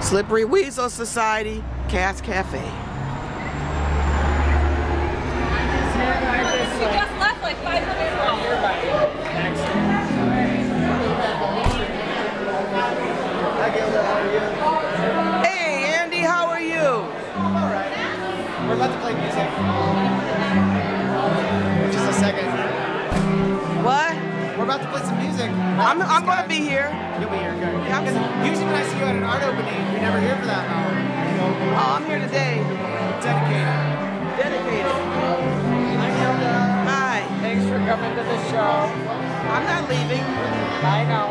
Slippery Weasel Society, CASS Cafe. We just left like 5 minutes ago. Hey, Andy, how are you? I'm alright. We're about to play music. Just a second. What? We're about to play some music. I'm gonna be here. You'll be here, good. Yeah, Because usually when I see you at an art opening, you're never here for that hour. Oh, I'm here today. Dedicated. Dedicated. Hi, Hilda. Hi. Thanks for coming to the show. I'm not leaving. I know.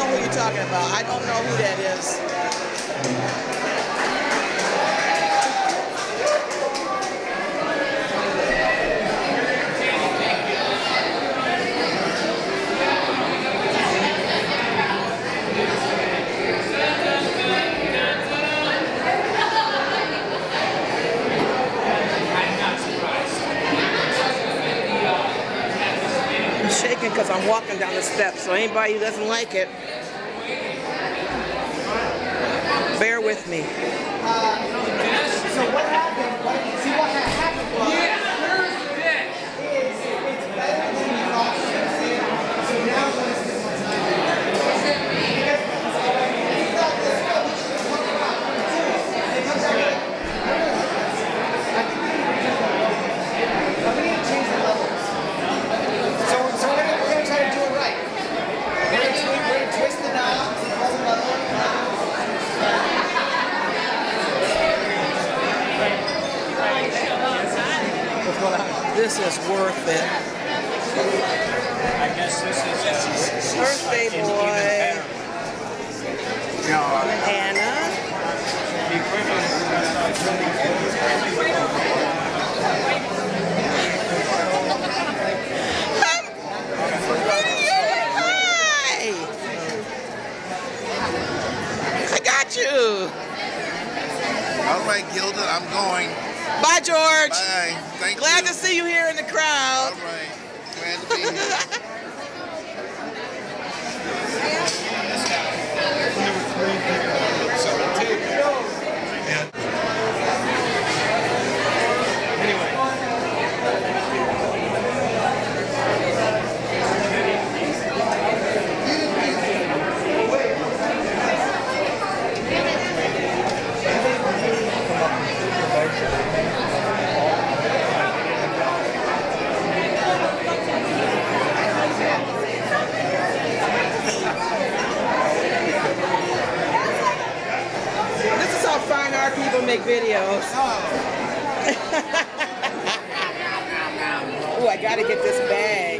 who you're talking about. I don't know who that is. Shaking because I'm walking down the steps, so anybody who doesn't like it, bear with me. So what happened? See what happened was. Yeah, it's better than you thought. So now what is this one time? We need to change the levels. So we're gonna try to do it right. We're gonna twist the knobs and hold them up. This is worth it. I guess this is Birthday boy. Anna. I got you. All right, Gilda, I'm going. Bye, George. Bye. Thank you. Glad to see you here in the crowd. All right. Glad to be here. People make videos. Oh, I gotta get this bag.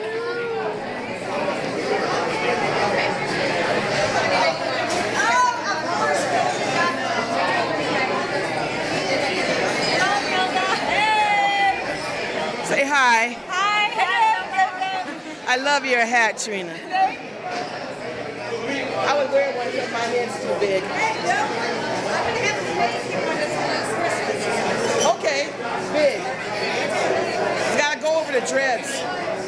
Say hi. Hi. I love your hat, Trina. I would wear one if my head's too big. Okay, big. You gotta go over the dreads.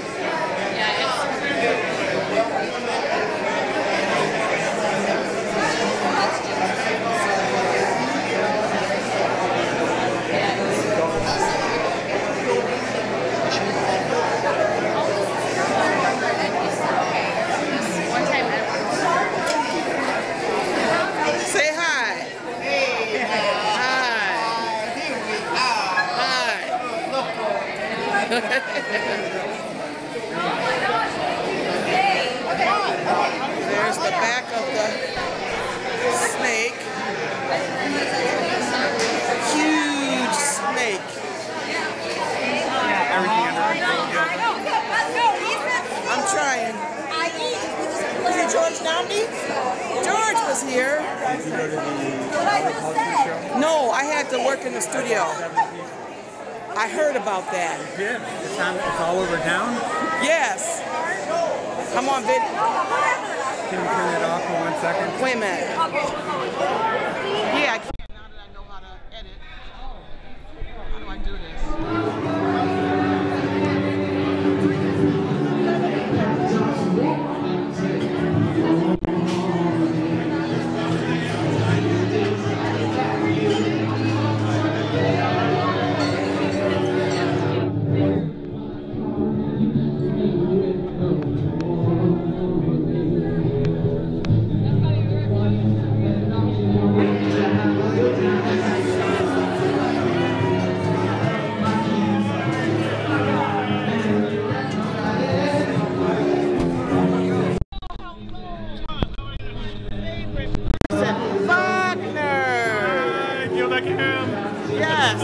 Say hi. There's the back of the snake. Huge snake. I'm trying. Was it George Downey? George was here. Did you go to the horticulture show? No, I had to work in the studio. I heard about that. Yeah, it's all over town. Yes. I'm on video. Can you turn it off for 1 second? Wait a minute. Yeah, I can. Now that I know how to edit. How do I do this? Yes.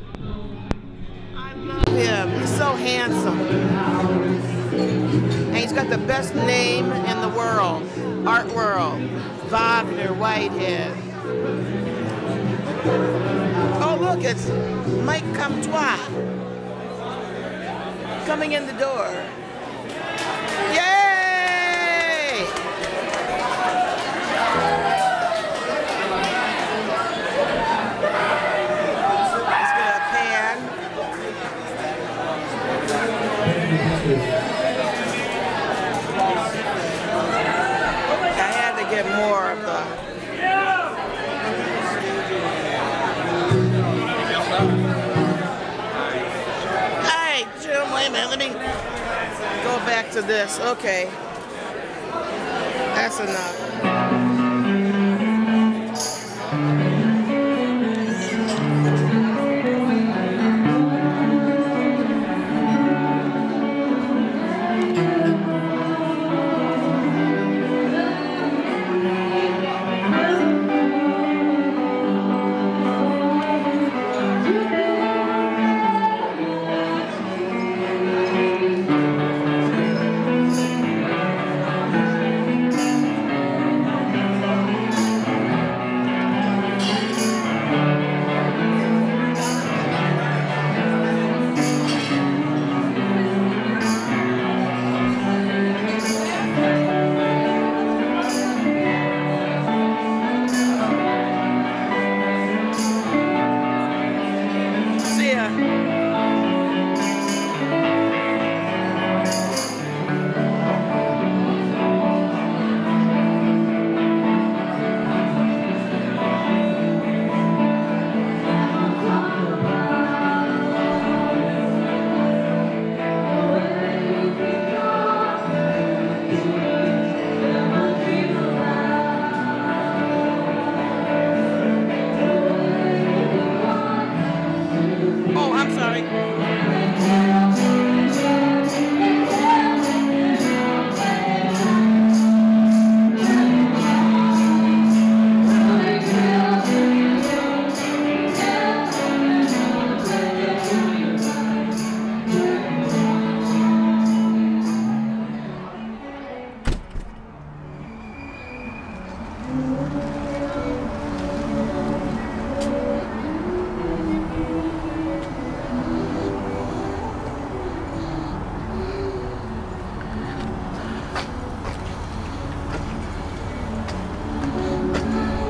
I love him. He's so handsome. And he's got got the best name in the world, art world. Wagner Whitehead. Oh look, it's Mike Comtois coming in the door. Yay! Let's get a pan. I had to get more of the... Hey, Jim, wait a minute. Let me go back to this. Okay. That's enough.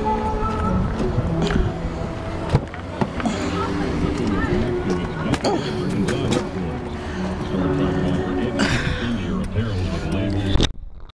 Oh.